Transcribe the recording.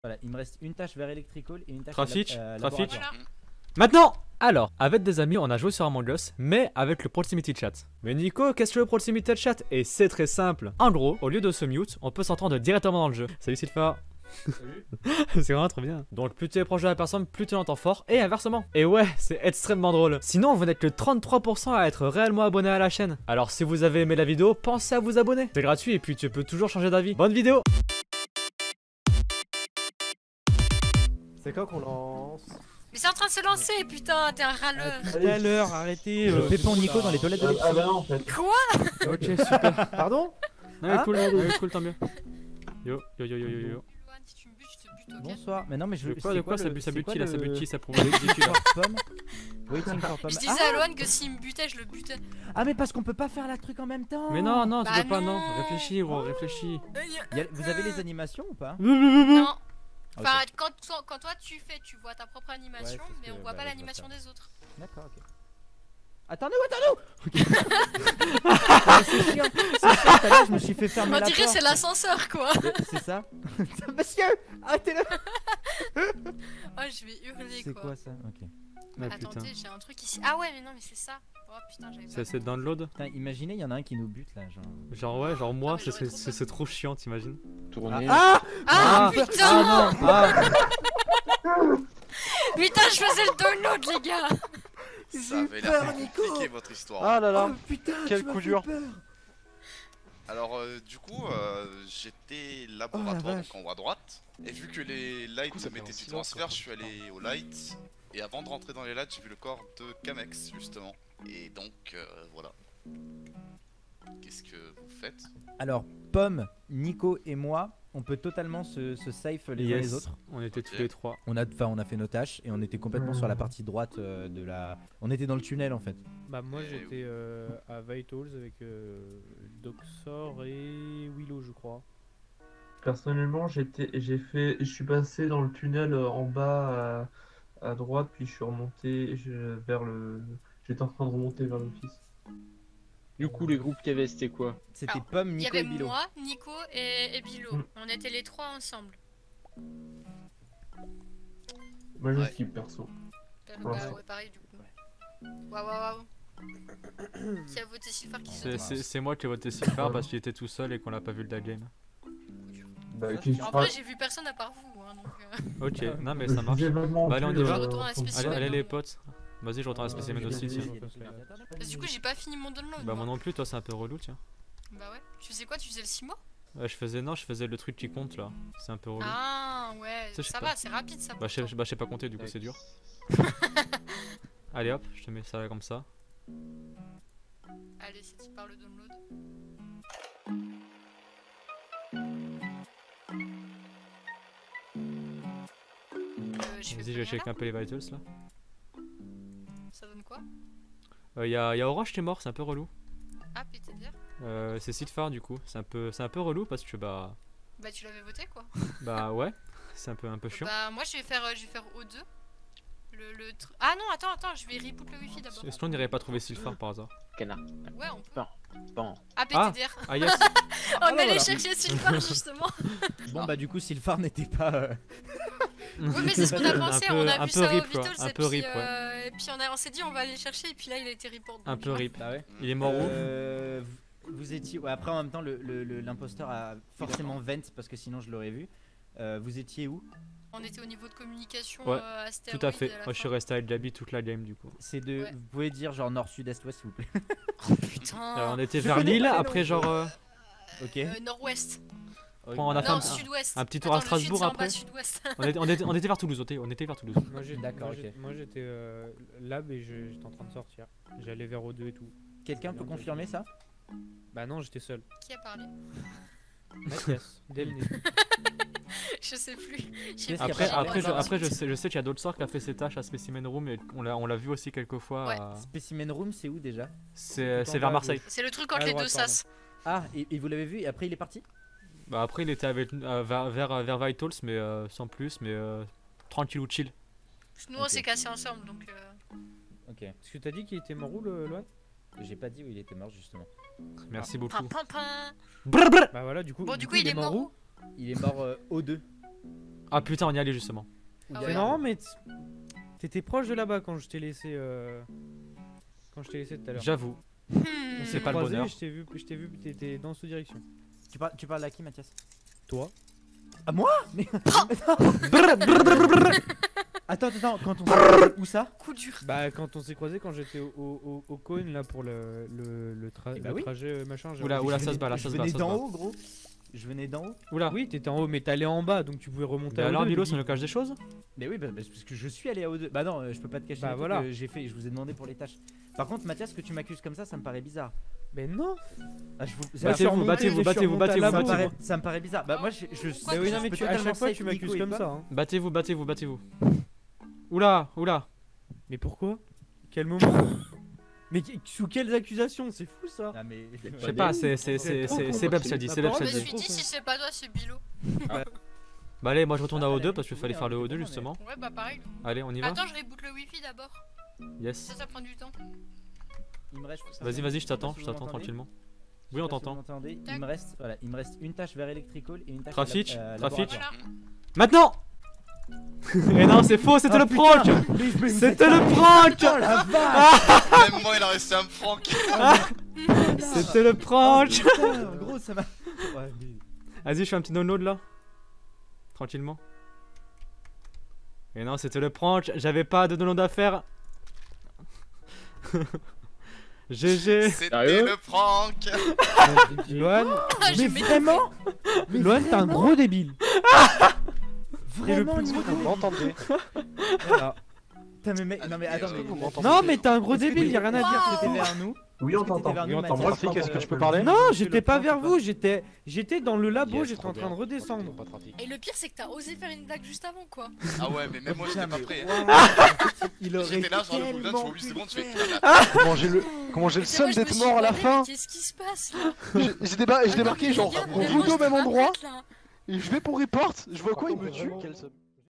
Voilà, il me reste une tâche vers Electrical et une tâche Trafic, laboratoire. trafic. Maintenant, alors, avec des amis, on a joué sur Among Us, mais avec le proximity chat. Mais Nico, qu'est-ce que le proximity chat? Et c'est très simple. En gros, au lieu de se mute, on peut s'entendre directement dans le jeu. Salut Sylpha. Salut. C'est vraiment trop bien. Donc plus tu es proche de la personne, plus tu l'entends fort, et inversement. Et ouais, c'est extrêmement drôle. Sinon, vous n'êtes que 33% à être réellement abonné à la chaîne. Alors si vous avez aimé la vidéo, pensez à vous abonner. C'est gratuit et puis tu peux toujours changer d'avis. Bonne vidéo. C'est quand qu'on lance? Mais c'est en train de se lancer, putain, t'es un râleur. Tout à l'heure, arrêtez. Pépon Nico dans les toilettes de Ah bah non en fait. Quoi? Ok, super. Pardon? Ouais, cool, ouais, cool, tant mieux. Yo, yo, yo, yo, yo, yo. Luan, si tu me butes, je te bute, ok? Bonsoir. Mais non, mais je De quoi, ça bute qui là, ça bute qui, ça prouve Waiting for Pomme. Waiting for Pomme. Je disais à Luan que s'il me butait, je le butais. Ah, mais parce qu'on peut pas faire la truc en même temps. Mais non, non, tu Bah peux pas, non. non. Réfléchis, gros, réfléchis. Vous avez les animations ou pas? Non. Ok. Enfin, quand toi tu fais, tu vois ta propre animation, Ouais, c'est ce mais que- on voit bah, pas je l'animation vois des autres. D'accord, ok. Attendez-nous. C'est chiant, tout à l'heure, je me suis fait fermer On la dirait porte. c'est l'ascenseur, quoi. C'est ça. Monsieur, arrêtez-le. Oh, je vais hurler, C'est quoi. quoi ça? Ok. Ah putain. Attendez, j'ai un truc ici. Ah ouais, mais non, mais c'est ça. Oh putain, j'avais pas. C'est download? Putain, imaginez, il y en a un qui nous bute là, genre. Genre ouais, genre moi, Ah, mais j'aurais trop c'est trop chiant, t'imagines? Tourner. Ah Ah, putain. Ah non, ah. Putain, je faisais le download, les gars. Ça avait l'air compliqué votre histoire. Ah là là. Oh, putain, Quel tu m'as coup fait dur. peur. Alors du coup, j'étais Oh, laboratoire la donc en haut à droite. Et vu que les lights ça fait mettaient un du silence, transfert, quoi. je suis allé aux lights. Et avant de rentrer dans les lights, j'ai vu le corps de Kamex justement. Et donc voilà. Qu'est-ce que vous faites? Alors, Pomme, Nico et moi, on peut totalement se safe les uns les autres. On était tous les trois. On a fait nos tâches et on était complètement sur la partie droite de la. On était dans le tunnel en fait. Bah moi j'étais à Vitals avec Doxor et Willow je crois. Personnellement, je suis passé dans le tunnel en bas à droite, puis je suis remonté vers le. J'étais en train de remonter vers l'office. Du coup, les groupes qu'il y avait, c'était quoi? C'était Alors, Pomme, Il y Nico et avait Bilo. moi, Nico et Bilo. Mm. On était les trois ensemble. Moi, je Ouais. skip perso. Bah Ouais. ouais, pareil du coup. Waouh, waouh. Qui a voté Sylphar qui s'est C'est moi qui ai voté Sylphar parce qu'il était tout seul et qu'on l'a pas vu le game. Bah, En vrai, j'ai vu personne à part vous, hein, donc. Ok, non mais ça marche. J'ai vaguement Bah, allez, on y vu, va. Je retourne à la spécimen. Allez les potes. Vas-y, je retourne à la spécimen aussi, tiens. Parce que du coup, j'ai pas fini mon download. Bah moi non plus, toi c'est un peu relou, tiens. Bah ouais. Tu faisais quoi? Tu faisais le 6 mois? Je faisais le truc qui compte là. C'est un peu relou. Ah ouais, Ça, je sais ça pas. va, c'est rapide ça. Bah je pourtant. sais pas compter, du coup c'est dur. Allez hop, je te mets ça comme ça. Allez, c'est par le download. Vas-y, je vais checker un peu les vitals là. Ça donne quoi? Y'a Orange qui est mort, c'est un peu relou. Ah, PTDR? C'est Sylphar du coup, c'est un peu relou parce que bah Tu l'avais voté quoi? ouais, c'est un peu chiant. Bah moi je vais faire O2. Ah non, attends, je vais reboot le wifi d'abord. Est-ce qu'on n'irait pas trouver Sylphar par hasard? Canard. Ouais, on peut. Bon. Ah, PTDR. Ah yes. On allait voilà. chercher Sylphar justement. Bon bah du coup Sylphar n'était pas. Oui, mais c'est ce qu'on a pensé, Un on peu- a un vu peu ça rip, au quoi. Vitals Un et peu puis, rip, et puis on s'est dit on va aller chercher et puis là il a été report. Un peu rip. Bah ouais. Il est mort où? Vous étiez. Ouais, après en même temps l'imposteur a forcément vent parce que sinon je l'aurais vu. Vous étiez où? On était au niveau de communication Ouais, astéroïde. Tout à fait. la Moi je suis fin. resté avec Gabi toute la game du coup. C'est de. Ouais. Vous pouvez dire genre nord, sud, est, ouest s'il vous plaît. Putain. On était Je vers connais Lille, pas les après noms. genre Ok. Nord-ouest. on a fait Non, un- sud-ouest. un petit tour à Attends, le sud, Strasbourg c'est en après. bas, sud-ouest. on était vers Toulouse, on était vers Toulouse. D'accord, Moi j'étais lab et j'étais en train de sortir. J'allais vers O2 et tout. Quelqu'un peut confirmer ça? Bah non, j'étais seul. Qui a parlé? Mathias, dès le nez. Je sais plus. Qu'est-ce Après, qu'il y a pas après, parlé je sais qu'il y a d'autres sorts qui a fait ses tâches à Specimen Room et on l'a vu aussi quelques fois. Ouais. Specimen Room, c'est où déjà? C'est Tout en vers bas, Marseille. C'est le truc À entre les droite, deux sas. Ah, et vous l'avez vu et après il est parti? Bah après il était avec vers Vitals mais sans plus mais tranquille ou chill. Nous on Ok. s'est cassés ensemble donc. Ok. Est-ce que t'as dit qu'il était mort où le Loan? J'ai pas dit où il était mort justement. Merci Pin, beaucoup. pin, pin. Bah voilà, du coup. Bon, du coup, il est mort où? Il est mort O2. Ah putain, on y allait justement. Ah C'est ouais. marrant, mais t'étais proche de là-bas quand je t'ai laissé. Quand je t'ai laissé tout à l'heure. J'avoue. Hmm. On c'est s'est pas le croisés, bonheur. je t'ai vu, t'étais dans cette direction. Tu parles à qui, Mathias? Toi. À moi? Mais... Attends, quand on où ça? Coup dur. Bah, quand on s'est croisés, quand j'étais au cône là pour le Eh bah oui. trajet machin. j'ai- Oula, Je ça se bat là, ça se Je bat, venais ça se d'en bat. haut, gros. Je venais d'en haut. Oula. Oui, t'étais en haut, mais t'allais en bas donc tu pouvais remonter Mais à alors, O2, Milo, Didi. ça nous cache des choses? Mais oui, parce que je suis allé à O2. Bah non, je peux pas te cacher. Bah les trucs voilà. que j'ai fait. Je vous ai demandé pour les tâches. Par contre, Mathias, que tu m'accuses comme ça me paraît bizarre. Mais non. Ah, je vous... Battez-vous, Ça me paraît bizarre. Bah moi, Pourquoi Mais oui, tu non, mais peux à chaque fois tu m'accuses comme ça. Hein. Battez-vous. Oula. Mais pourquoi? Quel moment? Mais sous quelles accusations? C'est fou ça. Ah mais Je sais pas, c'est Beb qui a dit, c'est Beb qui Je a me dit. suis dit, si c'est pas toi, c'est Bilo. Bah allez, moi je retourne à O2 parce qu'il fallait faire le O2 justement. Ouais, bah pareil. Allez, on y va. Attends, je reboot le wifi d'abord. Yes. Ça prend du temps. il me reste. Vas-y, je t'attends Je sais pas si vous m'entendez. tranquillement. Oui, on Je sais pas si t'entend. vous m'entendez. Il me reste une tâche vers Electrical et une tâche Trafic, trafic. laboratoire. Voilà. Maintenant. Et non, c'est faux, c'était le prank. C'était le prank. Oh la vache. Même moi, il a resté un prank. C'était le prank. Putain, gros, ça m'a. Ouais, mais... Vas-y, je fais un petit download là. Tranquillement. Et non, c'était le prank, j'avais pas de download à faire. GG. C'était Sérieux le prank. Loan, J'ai Mais mis- vraiment. Loan, t'es un gros débile. Vraiment, plus gros. Vous m'entendez? Voilà. Putain, mais mec, non mais attends, Est-ce que mais... vous m'entendez? Non, mais t'es un gros Est-ce que débile, y'a rien à dire. Waouh. T'étais vers nous. Oui, on Est-ce que t'étais t'entend. vers nous, Oui, on Mathias t'entend. Trafic, est-ce que je peux parler? Non, j'étais pas vers vous, j'étais dans le labo, Yes, j'étais trop en train de bien. redescendre. Pas trafic. Et le pire, c'est que t'as osé faire une blague juste avant, quoi. Ah ouais, mais même moi, j'étais pas prêt. Il aurait J'étais là, genre le tellement cooldown, je fais 8 pu secondes, je le fais. faire. Comment j'ai le Et seum moi, je me d'être suis mort à la demandé, fin. mais qu'est-ce qui se passe là? J'ai débarqué genre Regarde, au vraiment, bout au j'étais même pas endroit prête, là. et je vais pour report, je vois quoi, il me Par contre, tue. vraiment- Quel seum.